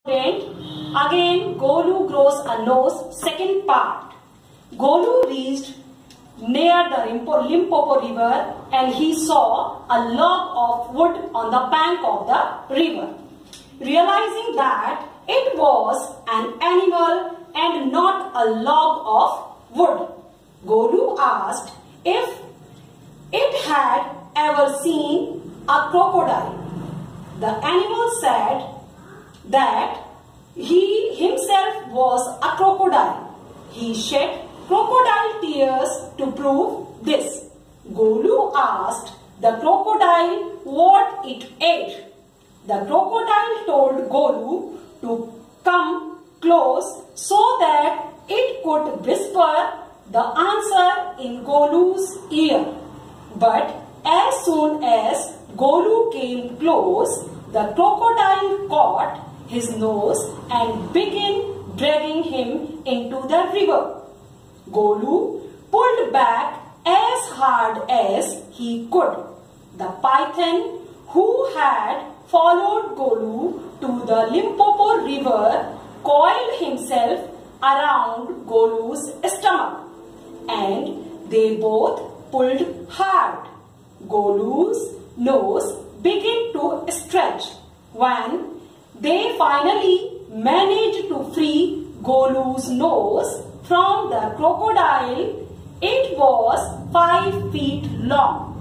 Again, Golu grows a nose, second part. Golu reached near the Limpopo river and he saw a log of wood on the bank of the river. Realizing that it was an animal and not a log of wood, Golu asked if it had ever seen a crocodile. The animal said that he himself was a crocodile. He shed crocodile tears to prove this. Golu asked the crocodile what it ate. The crocodile told Golu to come close so that it could whisper the answer in Golu's ear. But as soon as Golu came close, the crocodile caught his nose and began dragging him into the river. Golu pulled back as hard as he could. The python, who had followed Golu to the Limpopo river, coiled himself around Golu's stomach, and they both pulled hard. Golu's nose began to stretch. When they finally managed to free Golu's nose from the crocodile, it was 5 feet long.